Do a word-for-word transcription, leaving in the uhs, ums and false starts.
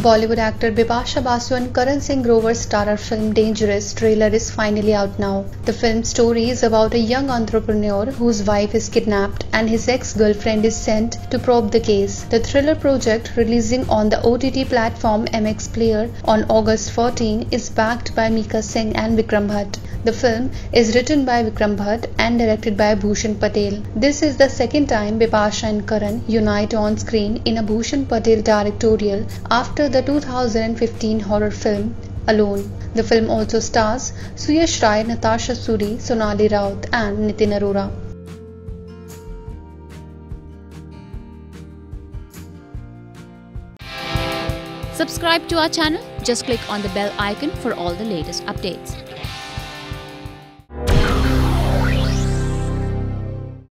Bollywood actor Bipasha Basu and Karan Singh Grover's starrer film Dangerous trailer is finally out now. The film story is about a young entrepreneur whose wife is kidnapped and his ex-girlfriend is sent to probe the case. The thriller project, releasing on the O T T platform M X Player on August fourteenth, is backed by Mika Singh and Vikram Bhatt. The film is written by Vikram Bhatt and directed by Bhushan Patel. This is the second time Bipasha and Karan unite on screen in a Bhushan Patel directorial after the two thousand fifteen horror film Alone. The film also stars Suyash Rai, Natasha Suri, Sonali Raut and Nitin Arora. Subscribe to our channel. Just click on the bell icon for all the latest updates.